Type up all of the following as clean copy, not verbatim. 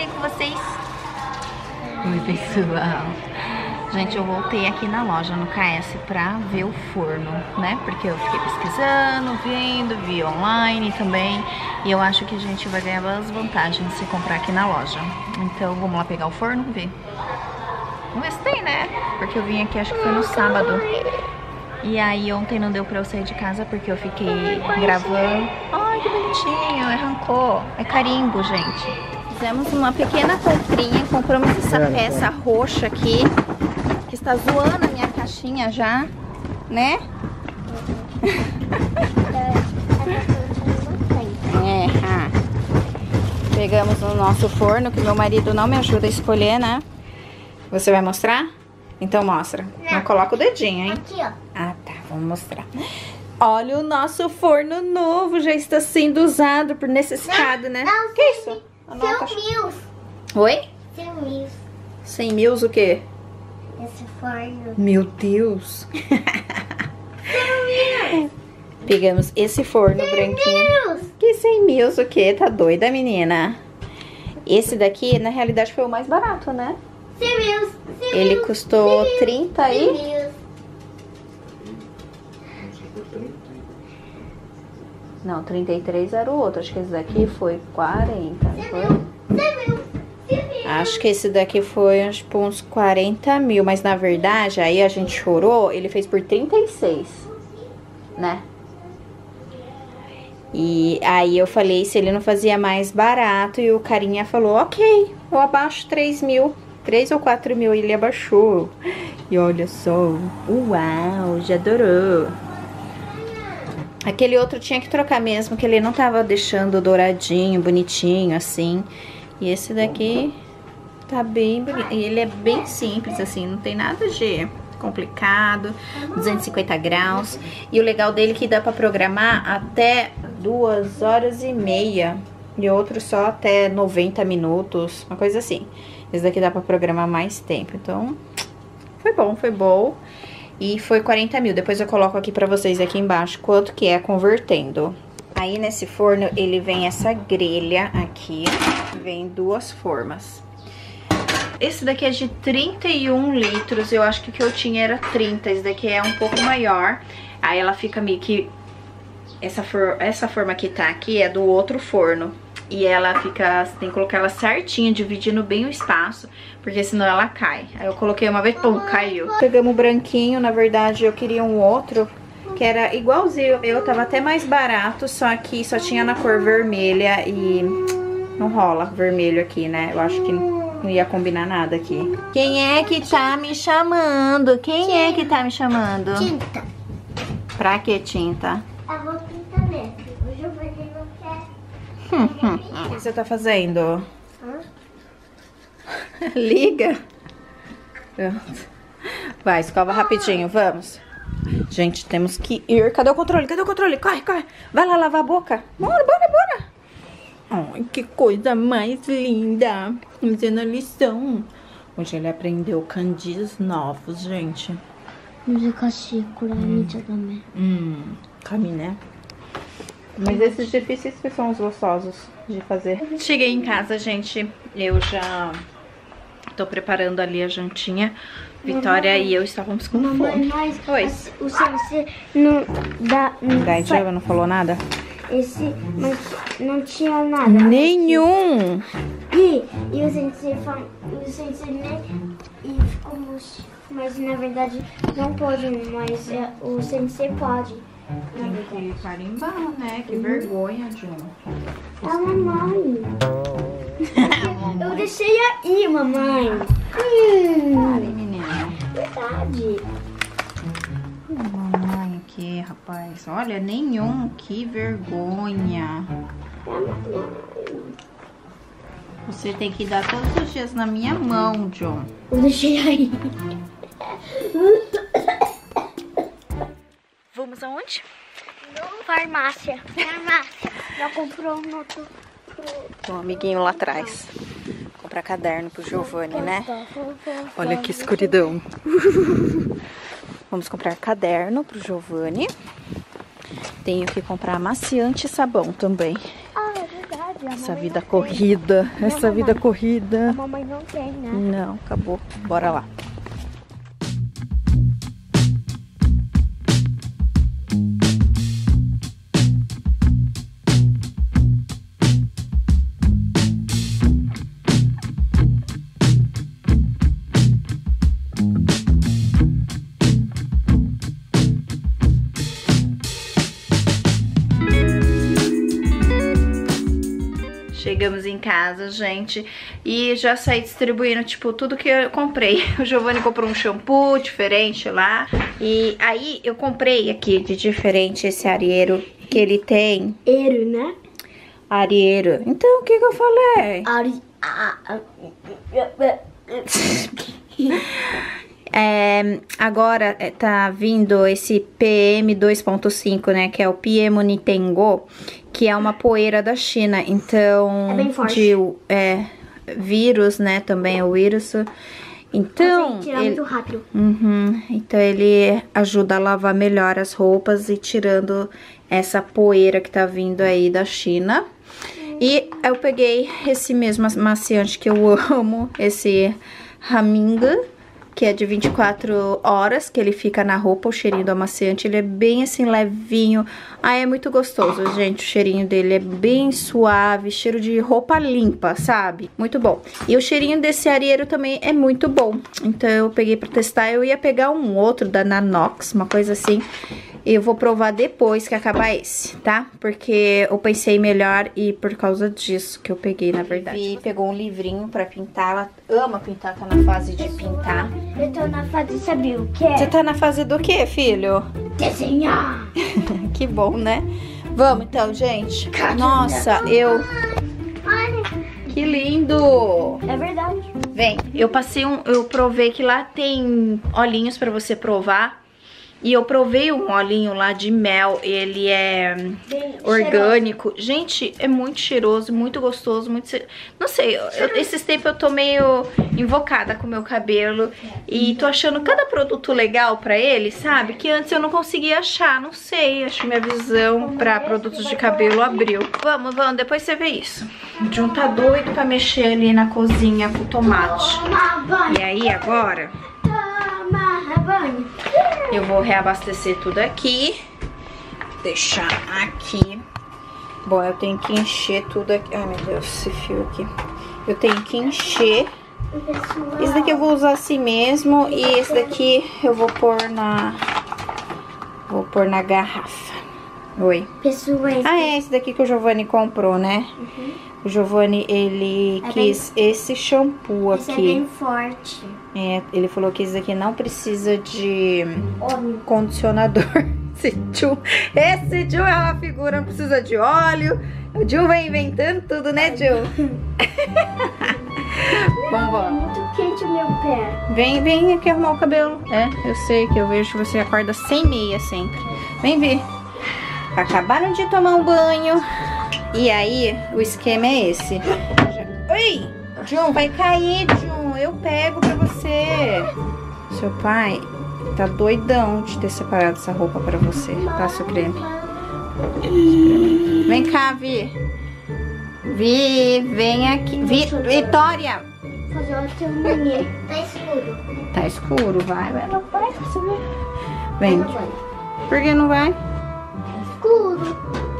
com vocês. Oi, pessoal. Gente, eu voltei aqui na loja, no KS, pra ver o forno, né? Porque eu fiquei pesquisando, vendo, vi online também. E eu acho que a gente vai ganhar várias vantagens se comprar aqui na loja. Então, vamos lá pegar o forno e ver. Vamos ver se tem, né? Porque eu vim aqui, acho que foi no sábado. E aí, ontem não deu pra eu sair de casa porque eu fiquei gravando. Ai, que bonitinho, arrancou. É carimbo, gente. Fizemos uma pequena comprinha, compramos essa peça roxa aqui, que está zoando a minha caixinha já, né? Pegamos o nosso forno, que meu marido não me ajuda a escolher, né? Você vai mostrar? Então mostra. Não coloca o dedinho, hein? Aqui, ó. Ah, tá. Vamos mostrar. Olha o nosso forno novo, já está sendo usado por necessidade, né? Não, que isso? 100 mil. Oi? 100 mil. 100 mil o quê? Esse forno. Meu Deus. Pegamos esse forno branquinho. Que 100 mil o quê? Tá doida, menina? Esse daqui, na realidade, foi o mais barato, né? 100 mil. Ele custou 30 aí. Não, 33 era o outro. Acho que esse daqui foi 40, não foi? Acho que esse daqui foi tipo, uns 40 mil. Mas na verdade, aí a gente chorou. Ele fez por 36, né? E aí eu falei se ele não fazia mais barato. E o carinha falou, ok, eu abaixo 3 mil. 3 ou 4 mil, ele abaixou. E olha só. Uau, já adorou. Aquele outro tinha que trocar mesmo, que ele não tava deixando douradinho, bonitinho, assim. E esse daqui tá bem bonito. E ele é bem simples, assim, não tem nada de complicado. 250 graus. E o legal dele é que dá pra programar até 2h30. E outro só até 90 minutos, uma coisa assim. Esse daqui dá pra programar mais tempo. Então, foi bom, foi bom. E foi 40 mil. Depois eu coloco aqui pra vocês aqui embaixo quanto que é convertendo. Aí nesse forno ele vem essa grelha aqui. Vem duas formas. Esse daqui é de 31 litros. Eu acho que o que eu tinha era 30. Esse daqui é um pouco maior. Aí ela fica meio que... Essa forma que tá aqui é do outro forno. E ela fica, você tem que colocar ela certinha, dividindo bem o espaço, porque senão ela cai. Aí eu coloquei uma vez, pum, caiu. Pegamos o branquinho, na verdade eu queria um outro, que era igualzinho o meu, tava até mais barato, só que só tinha na cor vermelha e não rola vermelho aqui, né? Eu acho que não ia combinar nada aqui. Quem é que tá me chamando? Quem é que tá me chamando? Tinta. Pra que tinta? Eu vou pintar mesmo. Hoje eu vou não quer. O que você tá fazendo? Liga. Pronto. Vai, escova rapidinho, vamos. Gente, temos que ir. Cadê o controle? Cadê o controle? Corre, corre. Vai lá lavar a boca. Bora, bora, bora. Ai, que coisa mais linda. Fazendo a lição. Hoje ele aprendeu kanjis novos, gente. Kami, né? Mas esses difíceis que são os gostosos de fazer. Cheguei em casa, gente. Eu já tô preparando ali a jantinha. Vitória e eu estávamos com fome. Mas Oi. O sensei não dá... Da Diva não falou nada? Esse, mas não tinha nada. Nenhum. E o sensei nem... E ficou murcho. Mas na verdade não pode, mas o sensei pode. Tem que carimbar, né? Que vergonha, Jun. É a mamãe. Eu deixei aí, mamãe. Pare, menina. Verdade. Mamãe aqui, rapaz. Olha, nenhum. Que vergonha. Você tem que dar todos os dias na minha mão, John. Eu deixei aí. Vamos aonde? Farmácia. Farmácia. Já comprou um outro. Tem um amiguinho lá atrás. Comprar caderno pro Giovanni, né? Olha que escuridão. Vamos comprar caderno pro Giovanni. Tenho que comprar amaciante e sabão também. Ah, é verdade. Essa vida corrida, essa vida corrida. A mamãe não quer, né? Não, acabou. Bora lá. Chegamos em casa, gente, e já saí distribuindo, tipo, tudo que eu comprei. O Giovanni comprou um shampoo diferente lá. E aí eu comprei aqui de diferente esse arieiro que ele tem. Eiro, né? Arieiro. Então, o que eu falei? Agora tá vindo esse PM 2.5, né, que é o Piemonitengo, que é uma poeira da China, então é bem forte. De vírus, né, também o vírus. Então tirar muito rápido. Então ele ajuda a lavar melhor as roupas e tirando essa poeira que tá vindo aí da China. E eu peguei esse mesmo amaciante que eu amo, esse Raminga, que é de 24 horas, que ele fica na roupa, o cheirinho do amaciante, ele é bem assim, levinho. É muito gostoso, gente, o cheirinho dele é bem suave, cheiro de roupa limpa, sabe? Muito bom. E o cheirinho desse arieiro também é muito bom, então eu peguei pra testar. Eu ia pegar um outro da Nanox, uma coisa assim. Eu vou provar depois que acabar esse, tá? Porque eu pensei melhor e por causa disso que eu peguei, na verdade. E pegou um livrinho pra pintar, ela ama pintar, tá na fase de pintar. Eu tô na fase, sabe o que? Você tá na fase do que, filho? Desenhar! Que bom, né? Vamos então, gente. Nossa, eu... Olha, Que lindo! é verdade. Vem, eu provei que lá tem olhinhos pra você provar. E eu provei um olhinho lá de mel, ele é orgânico. Gente, é muito cheiroso, muito gostoso, muito... Não sei, esses tempos eu tô meio invocada com o meu cabelo. E tô achando cada produto legal pra ele, sabe? Que antes eu não conseguia achar, não sei. Acho que minha visão pra produtos de cabelo abriu. Vamos, depois você vê isso. O Jun tá doido pra mexer ali na cozinha com o tomate. E aí, agora... eu vou reabastecer tudo aqui. Deixar aqui. Bom, eu tenho que encher tudo aqui. Ai, meu Deus, esse fio aqui. Eu tenho que encher. Esse daqui eu vou usar assim mesmo. E esse daqui eu vou pôr na... Vou pôr na garrafa. Oi. É esse daqui que o Giovanni comprou, né? O Giovanni, ele quis esse shampoo aqui. Esse é bem forte. Ele falou que esse daqui não precisa de condicionador. Esse Jun é uma figura, não precisa de óleo. O Jun vai inventando tudo, né, Jun? Vamos. É muito quente o meu pé. Vem aqui arrumar o cabelo. Eu sei que eu vejo que você acorda sem meia sempre. Vem ver. Acabaram de tomar um banho. E aí, o esquema é esse. Oi! Jun, vai cair, Jun. Eu pego pra você. Seu pai tá doidão de ter separado essa roupa pra você. Passa o creme. Vem cá, Vi. Vi, vem aqui. Vitória! Fazer outro manhã. Tá escuro. Tá escuro, vai lá pra você ver. Vem. Por que não vai? Escuro.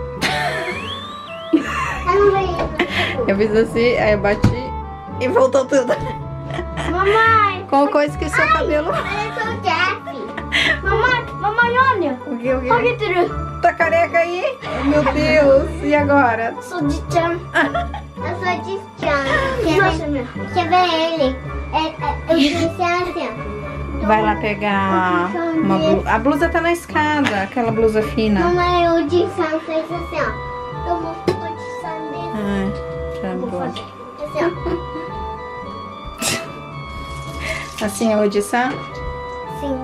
Eu fiz assim, aí eu bati e voltou tudo. Mamãe! Com coisa que seu cabelo... Olha só o Jeff! Mamãe, olha! O que? Olha que tudo! Tá careca aí? Meu Deus! E agora? Eu sou de Tchan. Eu sou de Tchan. Quer ver ele? Eu disse assim. Vai lá pegar uma blusa. A blusa tá na escada, aquela blusa fina. Mamãe, eu disse fez assim, ó. Eu vou posição dele. Tá Vou bom. fazer assim, ó. Assim é o Odissá? Sim.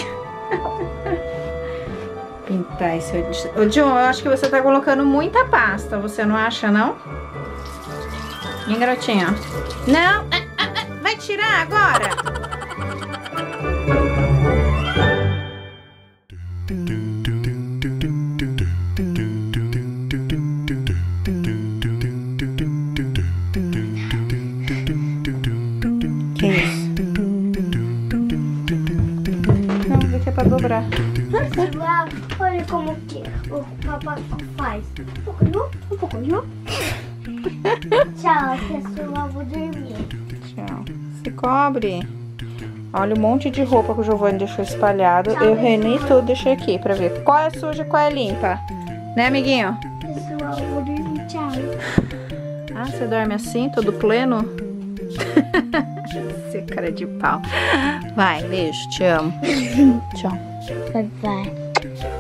Pintar esse Odissá. Ô, Jun, eu acho que você tá colocando muita pasta, você não acha, não? Hein, garotinha? Não! Vai tirar agora! Que isso? Não, isso aqui é pra dobrar. Pessoal, olha como que o papai faz. Um pouquinho. Tchau, pessoal, vou dormir. Tchau. Se cobre. Olha o monte de roupa que o Giovanni deixou espalhado. Eu reuni tudo, deixei aqui pra ver qual é suja e qual é limpa. Né, amiguinho? Pessoal, vou dormir. Tchau. Ah, você dorme assim, todo pleno? Você cara de pau. Vai, beijo, te amo. Tchau. Bye, bye.